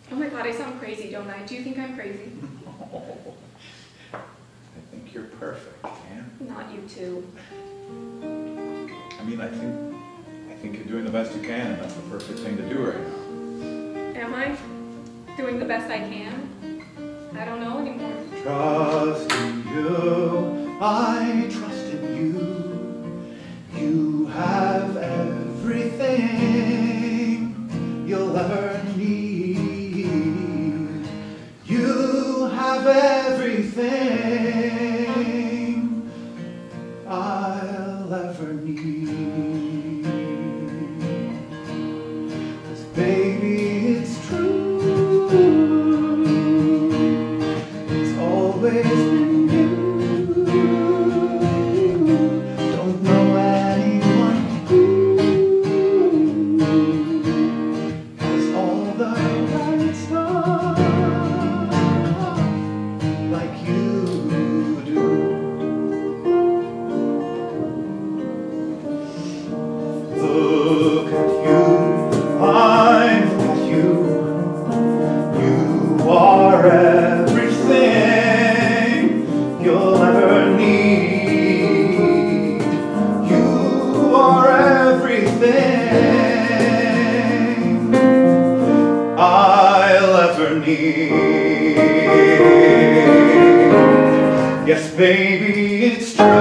Oh my God, I sound crazy, don't I? Do you think I'm crazy? No. I think you're perfect, Anne. Not you two. I mean, I think you're doing the best you can, and that's the perfect thing to do right now. Am I? Doing the best I can? I don't know anymore. Trust in you, I trust in you. You have everything you'll ever need. You have everything I'll ever need. 'Cause baby, it's true. It's always been you. Don't know anyone who has all the right stuff like you do. Look at you, I'm with you. You are everything you'll ever need. You are everything I'll ever need. Yes, baby, it's true.